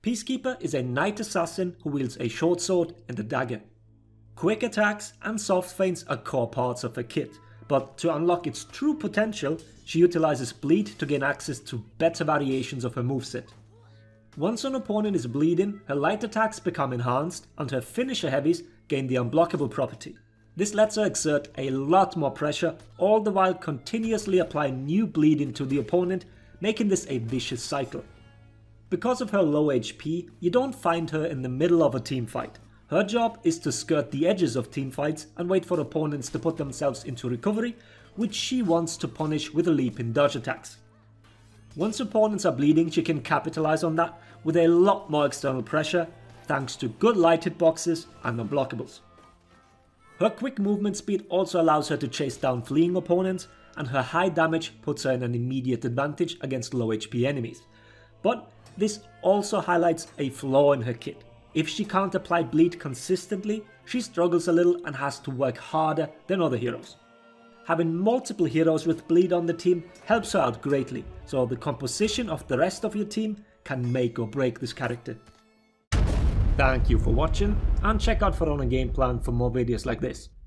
Peacekeeper is a knight assassin who wields a short sword and a dagger. Quick attacks and soft feints are core parts of her kit, but to unlock its true potential, she utilizes bleed to gain access to better variations of her moveset. Once an opponent is bleeding, her light attacks become enhanced and her finisher heavies gain the unblockable property. This lets her exert a lot more pressure, all the while continuously applying new bleeding to the opponent, making this a vicious cycle. Because of her low HP, you don't find her in the middle of a team fight. Her job is to skirt the edges of team fights and wait for opponents to put themselves into recovery, which she wants to punish with a leap in dodge attacks. Once opponents are bleeding, she can capitalize on that with a lot more external pressure, thanks to good light hitboxes and unblockables. Her quick movement speed also allows her to chase down fleeing opponents, and her high damage puts her in an immediate advantage against low HP enemies. But this also highlights a flaw in her kit. If she can't apply bleed consistently, she struggles a little and has to work harder than other heroes. Having multiple heroes with bleed on the team helps her out greatly, so the composition of the rest of your team can make or break this character. Thank you for watching, and check out For Honor Gameplan for more videos like this.